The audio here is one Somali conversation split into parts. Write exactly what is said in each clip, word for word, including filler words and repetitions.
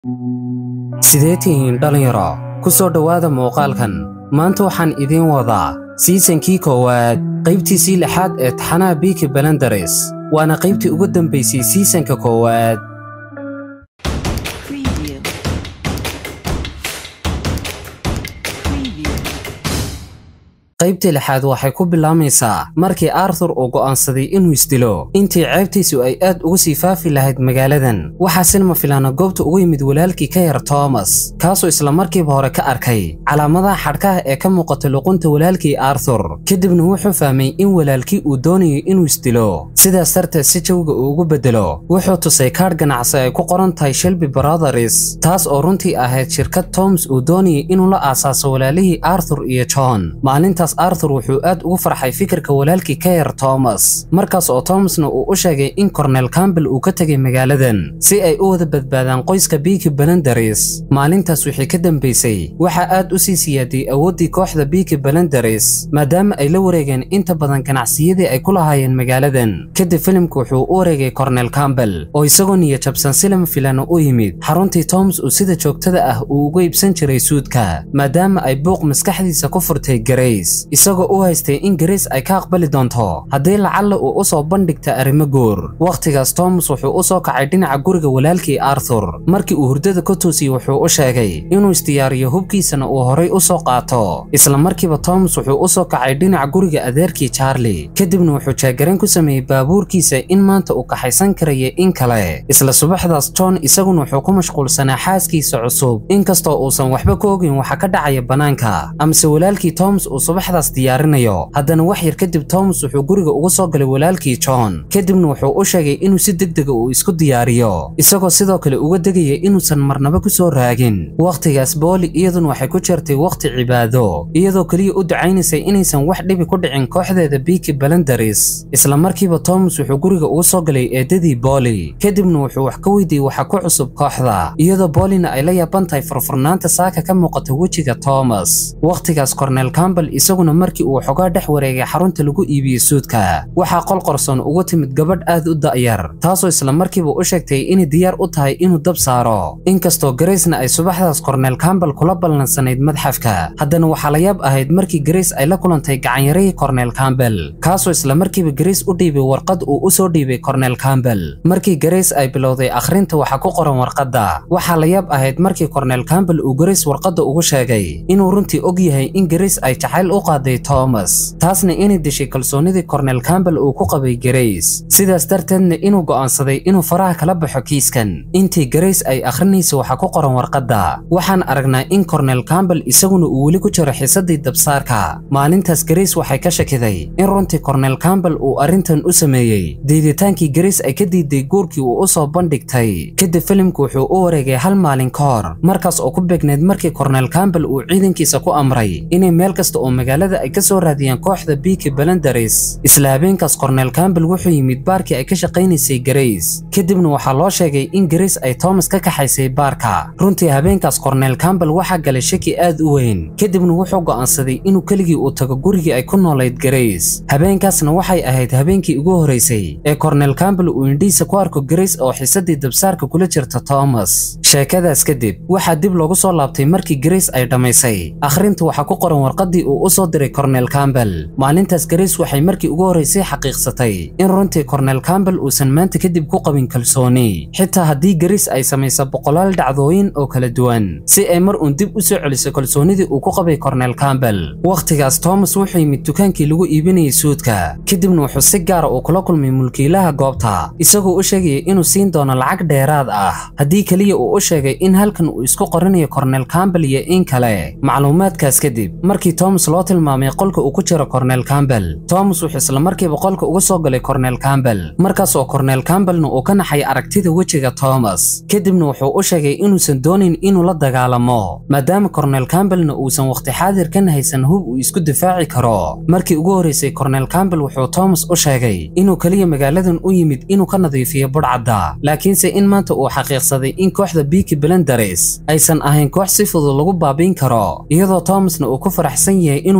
sideetiin dhalinyaro ku soo dhawaada muuqaalkan maanta waxaan idiin wadaa seasonkii koowaad qaybtiisii lixaad ee taxanaha Peaky Blinders waana qaybtii ugu dambeysay seasonka koowaad. qaybtii lixaad waxay ku bilaamaysaa markii Arthur uu go'aansaday inuu isdilo intii ceebtiisu ay aad ugu sii faafi lahayd magaaladan. waxaa silma filaana goobta ugu yimid walaalkii ka yar Thomas kaasoo isla markiiba hore ka arkay calaamadaha xadhkaha ee ka muuqata luqunta walaalkii Arthur, kadibna wuxuu fahmay in walaalkii uu doonayo inuu isdilo. sidaas darteed si jawga uu ugu bedelo wuxuu tusay kaadh ganacsi ay ku qoran tahay Shelby Brothers, taas oo runtii ahayd shirkad Thomas uu doonayay inuu la aasaaso walaalihii Arthur iyo John. maalintaas Arthur wuxuu aad ugu farxay fikirka walaalkii ka yar Thomas, markaas oo Thomasna uu u sheegay in Colonel Campbell uu ka tagay magaaladan si ay u wada badbaadaan qoyska Peaky Blinders. maalintaas wixii ka dambeysay waxa aad u sii siyaaday awoodii kooxda Peaky Blinders maadaama ay la wareegeen inta badan ganacsiyadii ay ku lahaayeen magaaladan. kadib filimku wuxuu u wareegay Colonel Campbell oo isagoo niyad jabsan silama filana u yimid xaruntii Thomas uu sida joogtada ah uu uga iibsan jiray suudka, maadaama ay buuq maskaxdiisa ku furtay Grace, isagoo u haystay in Grace ay ka aqbali doonto haddii lacalla uu u soo bandhigta arrimo guur. waqtigaas Thomas wuxuu u soo kacay dhinaca guriga walaalkii Arthur. markii uu hurdada ka toosiyay wuxuu u sheegay inuu isdiyaariyo hubkiisana uu horay u soo qaato. isla markiiba Thomas wuxuu u soo kacay dhinaca guriga adeerkii Charlie, kadibna wuxuu jeegarayn ku sameeyay baabuurkiisa in maanta uu kaxaysan karayo in kale. isla subaxdaas John isaguna wuxuu ku mashquulsanaa xaaskiisa cusub, inkastoo uusan waxba ka ogin waxa ka dhacaya banaanka amase walaalkii Thomas uu subaxdaas diyaarinayo. haddana wax yar kadib Thomas wuxuu guriga uga soo galay walaalkii John, kadibna wuxuu u sheegay inuu si degdeg ah uu isku diyaariyo, isagoo sidoo kale uga degaya inuusan marnaba ku soo raagin. waqtigaas Polly iyaduna waxay ku jirtay waqti cibaado, iyadoo kaliya u ducaynaysay inaysan wax dhibi ku dhicin kooxdeeda Peaky Blinders. isla markiiba Thomas wuxuu guriga uga soo galay eedadii Polly, kadibna wuxuu wax ka weydiiyay waxa ku cusub kooxda, iyadoo Pollina ay la yaaban tahay furfurnaanta saaka ka muuqata wejiga Thomas. waqtigaas Colonel Campbell isaguna markii uu xogaa dhex wareegay xarunta lagu iibiyo suudka waxaa qol qarsoon ugu timid gabadh aad u da'yar, taasoo isla markiiba u sheegtay inay diyaar u tahay inuu dab saaro. inkastoo Grace-na ay subaxdaas Colonel Campbell kula ballansanayd madxafka, haddana waxaa la yaab ahayd markii Grace ay la kulantay gacanyarihii Colonel Campbell, kaasoo isla markiiba Grace u dhiibay warqad uu u soo dhiibay Colonel Campbell. markii Grace ay bilowday akhrinta waxa ku qoran warqadda, waxaa la yaab ahayd markii Colonel Campbell uu Grace warqadda ugu sheegay inuu runtii og yahay in Grace ay jacayl u qaaday Thomas, taasna inay dishay kalsoonidii Colonel Campbell uu ku qabay Grace, sidaas darteedna inuu go'aansaday inuu faraha kala baxo kiiskan. intii Grace ay akhrinayso waxa ku qoran warqadda, waxaan aragnaa in Colonel Campbell isaguna uu weli ku jiro xiisadii dabsaarka. maalintaas Grace waxay ka shakiday in runtii Colonel Campbell uu arrintan u sameeyey diiditaankii Grace ay ka diiday guurkii uu u soo bandhigtay. kadib filimku wuxuu u wareegay hal maalin ka hor, markaas oo ku beegneed markii Colonel Campbell uu ciidankiisa ku amray inay meel kasta oo magaalada ay ka soo raadiyaan kooxda Peaky Blinders. isla habeenkaas Colonel Campbell wuxuu yimid baarkii ay ka shaqaynaysay Grace, kadibna waxaa loo sheegay in Grace ay Thomas ka kaxaysay baarka. runtii habeenkaas Colonel Campbell waxaa galay shaki aad u weyn, kadibna wuxuu go'aansaday inuu keligii u tago gurigii ay ku noolayd Grace. habeenkaasna waxay ahayd habeenkii ugu horeysay ee Colonel Campbell uu indhihiisa ku arko Grace oo xiisadii dabsaarka kula jirta Thomas. sheekadaas kadib waxaa dib loogu soo laabtay markii Grace ay dhamaysay akhrinta waxa ku qoran warqadii uu u soo diray Colonel Campbell. maalintaas Grace waxay markii ugu horeysay xaqiiqsatay in runtii Colonel Campbell uusan maanta kadib ku qabin kalsooni, xitaa haddii Grace ay samayso boqolaal dhacdooyin oo kala duwan si ay mar uun dib u soo celiso kalsoonidii uu ku qabay Colonel Campbell. waqtigaas Thomas wuxuu yimid dukaankii lagu iibinayay suudka, kadibna wuxuu si gaar ah kula kulmay mulkiilaha goobta, isagoo u sheegay inuu siin doono lacag dheeraad ah haddii kaliya uu u sheegay in halkan uu isku qoranayo Colonel Campbell iyo in kale. macluumaadkaas kadib markii Thomas loo tilmaamay qolka uu ku jiro Colonel Campbell, Thomas wuxuu isla markiiba qolka uga soo galay Colonel Campbell, markaas oo Colonel Campbellna uu ka naxay aragtida wejiga Thomas. kadibna wuxuu u sheegay inuusan doonin inuu la dagaalamo maadaama Colonel Campbellna uusan waqti xaadirkan haysan hub uu isku difaaci karo. markii ugu horeysay Colonel Campbell wuxuu Thomas u sheegay inuu kaliya magaaladan u yimid inuu ka nadiifiyo budhcadda, laakiinse in maanta uu xaqiiqsaday in kooxda Peaky Blinders aysan ahayn koox si fudud lagu baabiin karo, iyadoo Thomasna uu ku faraxsan yahay inuu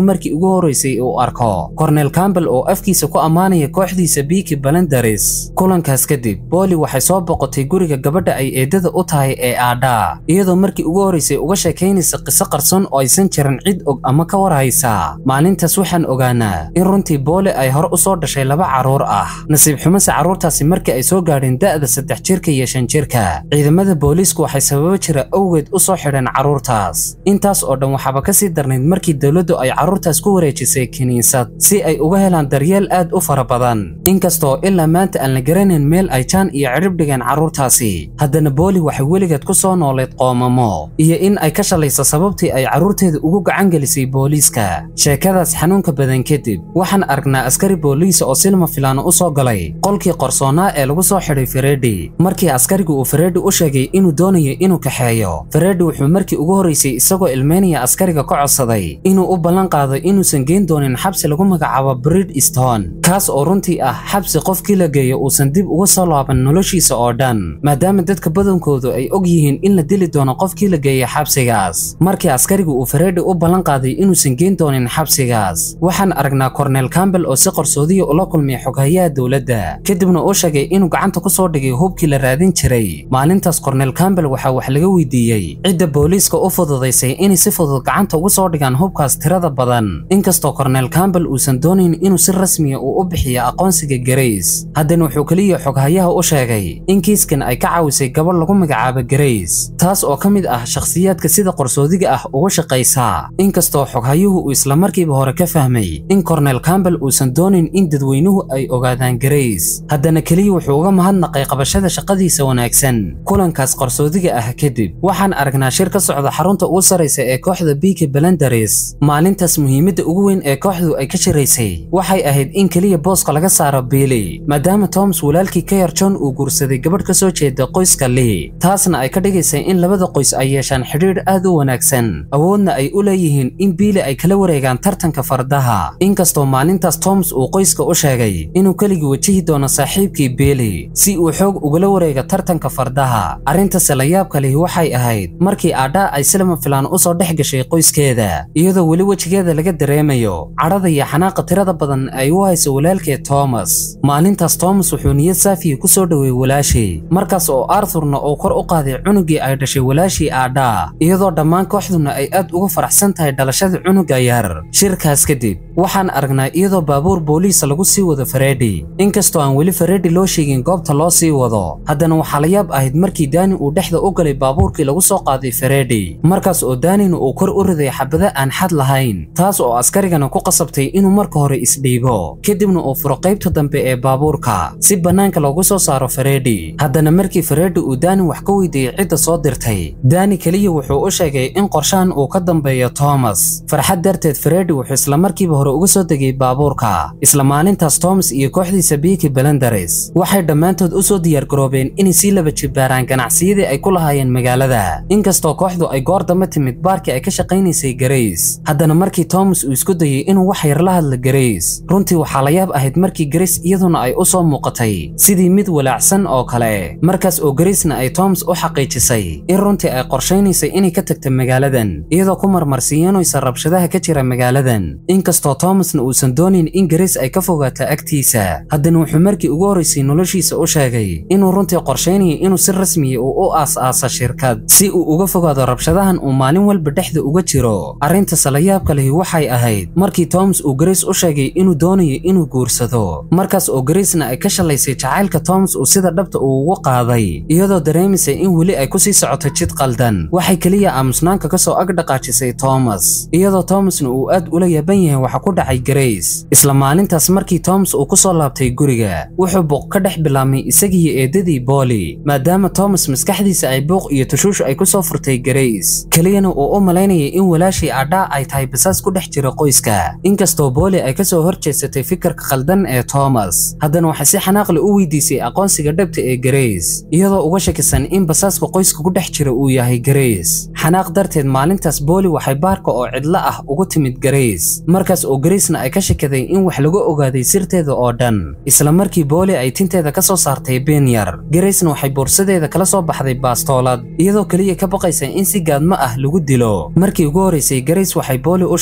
inuu markii ugu horeysay uu arko Cornel Campbell oo afkiisa ku amaanaya kooxdiisa Peaky Blinders. kulankaas kadib Polly waxay soo boqotay guriga gabadha ay eedada u tahay ee Ada, iyadoo markii ugu horeysay uga sheekaynaysa qiso qarsoon oo aysan jirin cid og ama ka warhaysa. maalintaas waxaan ogaanaa in runtii Polly ay hore u soo dhashay laba caruur ah. nasiib xumo se caruurtaasi markii ay soo gaadheen da'da saddex jirka iyo shan jirka, ciidamada booliisku waxay sababo jira awgeed u soo xidheen caruurtaas. intaas oo dhan waxaaba ka sii darnayd markii dawladdu ay caruurtaas ku wareejisay kiniisad si ay uga helaan daryeel aad u fara badan. inkastoo ilaa maanta aan la garanayn meel ay jaan iyo cirib dhigeen caruurtaasi, haddana Polly waxay weligeed ku soo nooleed qoomamo iyo in ay ka shalayso sababtii ay caruurteeda ugu gacan gelisay booliiska. sheekadaas xanuunka badan kadib waxaan aragnaa askari booliis oo silma filaano u soo galay qolkii qarsoonaa ee lagu soo xidhay Freddy. markii askarigu uu Freddy u sheegay inuu doonayo inuu kaxeeyo, Freddy wuxuu markii ugu horeysay isagoo ilmeynaya askariga ka codsaday inuu u ballan qaado inuusan geyn doonin xabsi lagu magacaabo Bridgestone, kaas oo runtii ah xabsi qofkii la geeyo uusan dib uga soo laaban noloshiisa oo dhan, maadaama dadka badankoodu ay og yihiin in la dili doono qofkii la geeyo xabsigaas. markii askarigu uu Freddy u ballan qaaday inuusan geyn doonin xabsigaas, waxaan aragnaa Cornel Campbell oo si qarsoodiya ula kulmay xoghayaha dawladda, kadibna uu sheegay inuu gacanta ku soo dhigay hubkii la raadin jiray. maalintaas Cornel Campbell waxa wax laga weydiiyey cidda booliiska u fududaysay inay si fudud gacanta ugu soo dhigaan hubkaas tirada badan. inkastoo Cornel Campbell uusan doonayn inuu si rasmi ah u bixiyo aqoonsiga Grace, haddana wuxuu kaliya xoghayaha u sheegay in kiiskan ay ka caawisay gabadh lagu magacaabo Grace, taas oo ka mid ah shakhsiyaadka sida qarsoodiga ah uga shaqaysa. inkastoo xoghayuhu uu isla markiiba hore ka fahmay in Cornel Campbell uusan doonayn in dadweynuhu ay ogaadaan Grace, haddana kaliya wuxuu uga mahadnaqay qabashada shaqadiisa wanaagsan. kulankaas qarsoodiga ah kadib waxaan aragnaa shir ka socda xarunta ugu sareysa ee kooxda Peaky Blinders. maalintaas muhiimadda ugu weyn ee kooxdu ay ka shiraysay waxay ahayd in kaliya booska laga saaro Billy, maadaama Thomas walaalkii ka yar John uu guursaday gabadh ka soo jeeda qoyska Lee, taasna ay ka dhigaysay in labada qoys ay yeeshaan xidhiidh aad u wanaagsan, awoodna ay u leeyihiin in Billy ay kala wareegaan tartanka fardaha. inkastoo maalintaas Thomas uu qoyska u sheegay inuu keligii wajihi doono saaxiibkii Billy si uu xoog ugala wareego tartanka fardaha, arrintaas la yaabka leh waxay ahayd markii Ada ay silma filaan u soo dhex gashay qoyskeeda, iyadoo weli wejigeeda laga dareemayo cadhada iyo xanaaqa tirada badan ay u hayso walaalkeed Thomas. maalintaas Thomas wuxuu niyad saafiya ku soo dhaweeyay walaashii, markaas oo Arthurna uu kor u qaaday cunugii ay dhashay walaashii Ada, iyadoo dhammaan kooxduna ay aad uga faraxsan tahay dhalashada cunuga yar. shirkaas kadib waxaan aragnaa iyadoo baabuur booliis lagu sii wado Freddy, inkastoo aan weli Freddy loo sheegin goobta loo sii wado, haddana waxaa la yaab ahayd markii Danny uu dhexda u galay baabuurkii lagu soo qaaday Freddy, markaas oo Danny uu kor u riday xabada aan xad lahayn, taas oo askarigana ku qasabtay inuu marka hore isdhiibo, kadibna uu furo qaybta dambe ee baabuurka si banaanka loogu soo saaro Freddy. haddana markii Freddy uu Danny wax ka weydiiyay cidda soo dirtay, Danny kaliya wuxuu u sheegay in qorshahan uu ka dambeeyo Thomas. farxad darteed Freddy wuxuu isla markiiba hore uga soo degay baabuurka. isla maalintaas Thomas iyo kooxdiisa Peaky Blinders waxay dhammaantood u soo diyaar garoobeen inay si laba jibaaraan ganacsiyadii ay ku lahaayeen magaalada. inkastoo kooxdu ay goor dambe timid baarkii ay ka shaqaynaysay Grace, haddana markii Thomas uu isku dayay inuu wax yar la hadlo Grace, runtii waxaa la yaab ahayd markii Grace iyaduna ay u soo muuqatay sidii mid walaacsan oo kale, markaas oo Grace-na ay Thomas u xaqiijisay in runtii ay qorshaynaysay inay ka tagto magaaladan iyadoo ku marmarsiinaysa rabshadaha ka jira magaaladan. inkastoo Thomasna uusan doonin in Grace ay ka fogaato agtiisa, haddana wuxuu markii ugu horeysay noloshiisa u sheegay inuu runtii qorshaynayo inuu si rasmi ah u aas-aasa shirkad si uu uga fogaado rabshadahan uu maalin walba dhexda uga jiro. arrintaas la yaabka leh waxay ahayd markii Thomas uu Grace u sheegay inuu doonayo inuu guursado, markaas oo Grace-na ay ka shalaysay jacaylka Thomas uu sida dhabta uu ugu qaaday, iyadoo dareemisay in weli ay ku sii socoto jid qaldan. waxay kaliya aamusnaanka ka soo ag dhaqaajisay Thomas, iyadoo Thomasna uu aad ula yaaban yahay waxa ku dhacay Grace. isla maalintaas markii Thomas uu ku soo laabtay guriga, wuxuu buuq ka dhex bilaabmay isagii eedadii Polly, maadaama Thomas maskaxdiisa ay buuq iyo tushuush ay ku soo furtay Grace, kaliyana uu u malaynayay in walaashii Ada ay tahay basaas ku dhex jira qoyska. inkastoo Polly ay ka soo horjeesatay fikirka qaldan ee Thomas, haddana waxay si xanaaq leh u weydiisay aqoonsiga dhabta ee Grace, iyadoo uga shakisan in basaaska qoyska ku dhex jira uu yahay Grace. xanaaq darteed maalintaas Polly waxay baarka oo cidlo ah ugu timid Grace, markaas oo Grace-na ay ka shakaday in wax lagu ogaaday sirteeda oo dhan. isla markii Polly ay tinteeda ka soo saartay been yar, Grace-na waxay boorsadeeda kala soo baxday baastoolad, iyadoo kaliya ka baqaysa in si gaadmo ah lagu dilo. markii ugu horeysay Grace waxay Polly u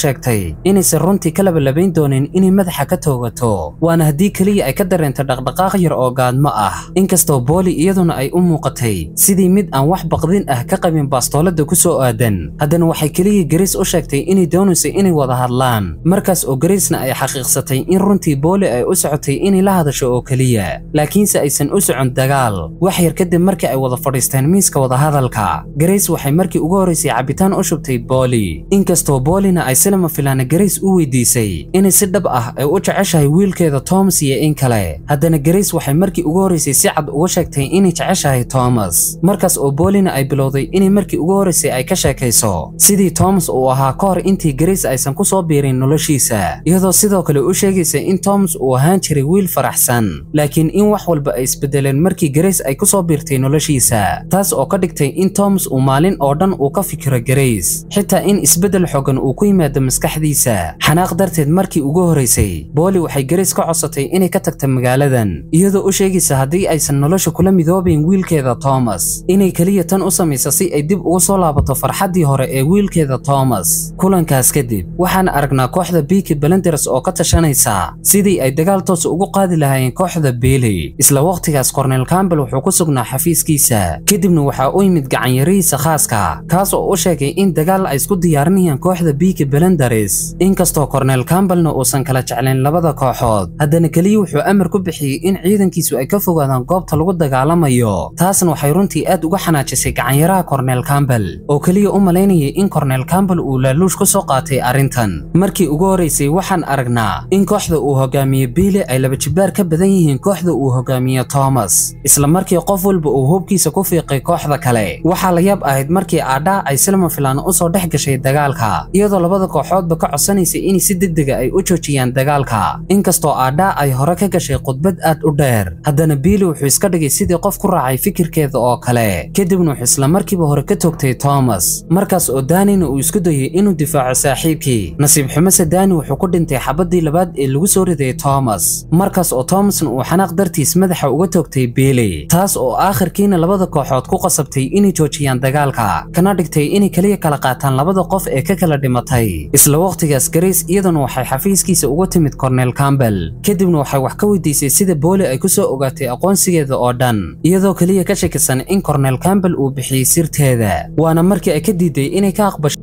sheegtay inaysan runtii ka labalabayn doonin inay madaxa ka toogato waana haddii kaliya ay ka dareento dhaqdhaqaaq yar oo gaadmo ah inkastoo Polly iyaduna ay u muuqatay sidii mid aan wax baqdin ah ka qabin baastoolada ku soo aadan haddana waxay kaliya Grace u sheegtay inay doonaysay inay wada hadlaan markaas oo Grace-na ay xaqiiqsatay in runtii Polly ay u socotay inay la hadasho oo kaliya laakiinse aysan u socon dagaal wax yar kadib markii ay wada fadhiisteen miiska wada hadalka Grace waxay markii ugu horeysay cabitaan u shubtay Polly inkastoo Polly-na ay si lama filaan Grace u weydiisay inay si dhab ah ay u jeceshahay wiilkeeda Thomas iyo in kale haddana Grace waxay markii ugu horeysay si cad uga sheegtay inay jeceshahay Thomas markaas oo Polly-na ay bilowday inay markii ugu horeysay ay ka sheekayso sidii Thomas uu ahaa ka hor intii Grace aysan ku soo biirin noloshiisa iyadoo sidoo kale u sheegaysa in Thomas uu ahaan jiray wiil faraxsan laakiin in wax walba ay isbedeleen markii Grace ay ku soo biirtay noloshiisa taas oo ka dhigtay in Thomas uu maalin oo dhan uu ka fikiro Grace xitaa in isbedel xooggan uu ku yimaado maskaxdiisa xanaaq darteed markii ugu horeysay Polly waxay Grace ka codsatay inay ka tagto magaaladan iyadoo u sheegaysa haddii aysan nolosha kula midoobayn wiilkeeda Thomas inay kaliya tan u samayso si ay dib ugu soo laabato farxaddii hore ee wiilkeeda Thomas kulankaas kadib waxaan aragnaa kooxda Peaky Blinders oo ka tashanaysa sidii ay dagaal toos ugu qaadi lahaayeen kooxda Bailey isla waqtigaas Cornel Campbell wuxuu ku sugnaa xafiiskiisa kadibna waxa uu yimid gacan yarihiisa khaaska kaas oo u sheegay in dagaal ay isku diyaarinayaan kooxda Peaky Blinders inkastoo Cornel Campbellna uusan kala jeclayn labada kooxood haddana kaliya wuxuu amar ku bixiyay in ciidankiisu ay ka fogaadaan goobta lagu dagaalamayo taasna waxay runtii aad uga xanaajisay gacan yaraha Cornel Campbell oo kaliya u malaynayay in Cornel Campbell uu laaluush ku soo qaatay arrintan markii ugu horeysay waxaan aragnaa in kooxda uu hogaamiye Bailey ay laba jibaar ka badan yihiin kooxda uu hogaamiye Thomas isla markii qof walba uu hubkiisa ku fiiqay kooxda kale waxa la yaab ahayd markii Ada ay silma filaan u soo dhex gashay dagaalka iyadoo labada kooxoodba ka codsanaysay in si degdeg ah ay u joojiyaan dagaalka inkastoo Ada ay hore ka gashay khudbad aad u dheer haddana Bailey wuxuu iska dhigay sidii qof ku raacay fikirkeeda oo kale kadibna wuxuu isla markiiba hore ka toogtay Thomas markaas oo Danny-na uu isku dayay inuu difaaco saaxiibkii nasiib xumase Danny wuxuu ku dhintay xabadii labaad ee lagu soo riday Thomas markaas oo Thomasna uu xanaaq dartiis madaxa uga toogtay Bailey taas oo aakhirkiina labada kooxood ku qasabtay inay joojiyaan dagaalka kana dhigtay inay kaliya kala qaataan labada qof ee ka kala dhimatay isla waqtigaas Grace iyaduna waxay xafiiskiisa uga timid Cornel Campbell kadibna waxay wax ka weydiisay sida Polly ay ku soo ogaatay aqoonsigeeda oo dhan iyadoo kaliya ka shakisan in Cornel Campbell uu bixiyay sirteeda waana markii ay ka diiday inay ka aqbasho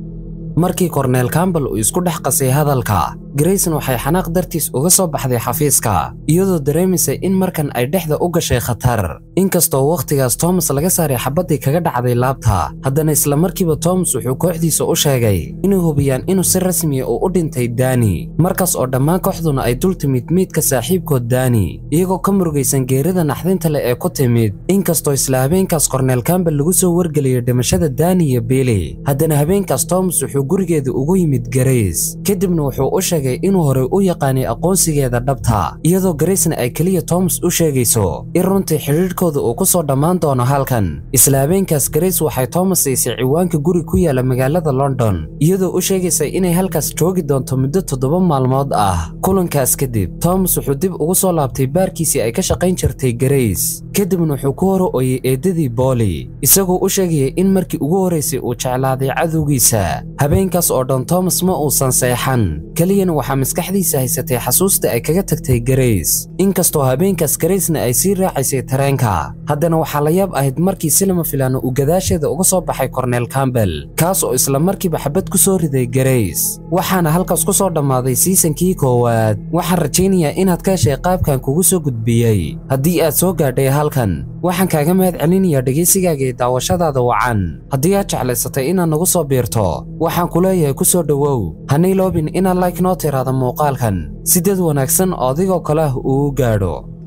markii Cornel Campbell uu isku dhex qasay hadalka Grace waxay xanaaq dartiis uga soo baxday xafiiska iyadoo dareemisay in markan ay dhexda u gashay khatar inkastoo waqtigaas Thomas laga saaray xabadii kaga dhacday laabta haddana isla markiiba Thomas wuxuu kooxdiisa u sheegay inuu hubiyaan inuu si rasmi ah u dhintay Danny markaas oo dhammaan kooxduna ay dul timid meedka saaxiibkood Danny iyagoo ka murugaysan geerida naxdinta leh ee ku timid inkastoo isla habeenkaas Cornel Campbell lagu soo wargeliyay dhimashada Danny iyo Bailey haddana habeenkaas Thomas wuxuu gurigeeda ugu yimid Grace kadibna wuxuu u sheegay inuu hore u yaqaanay aqoonsigeeda dhabta iyadoo Grace-na ay kaliya Thomas u sheegayso in runtii xiriirkooda uu ku soo dhammaan doono halkan isla habeenkaas Grace waxay Thomas siisay ciwaanka guri ku yaala magaalada London iyadoo u sheegaysay inay halkaas joogi doonto muddo toddoba maalmood ah kulankaas kadib Thomas wuxuu dib ugu soo laabtay baarkiisii ay ka shaqayn jirtay Grace kadibna wuxuu ku hor ooyay eedadii Polly isagoo u sheegay in markii ugu horeysay uu jeclaaday cadowgiisa habeenkaas oo dhan Thomas ma uusan seexan kaliyana waxaa maskaxdiisa haysatay xasuusta ay kaga tagtay Grace inkastoo habeenkaas Grace-na ay sii raacaysay tareenka haddana waxaa la yaab ahayd markii silma filaano uu gadaasheeda uga soo baxay Cornel Campbell kaas oo isla markiiba xabad ku soo riday Grace waxaana halkaas ku soo dhammaaday season-kii koowaad waxaan rajaynayaa inaad ka heshay qaabkan kugu soo gudbiyey haddii aad soo gaadhay halkan waxaan kaaga mahad celinayaa dhegeysigaaga iyo daawashadaada wacan haddii aad jeclaysatay inaad nagu soo biirto waxaan ku leeyahay ku soo dhawow hanay loobin inaad like noo tiraado muuqaalkan si dad wanaagsan oo adigoo kale ah uu gaadho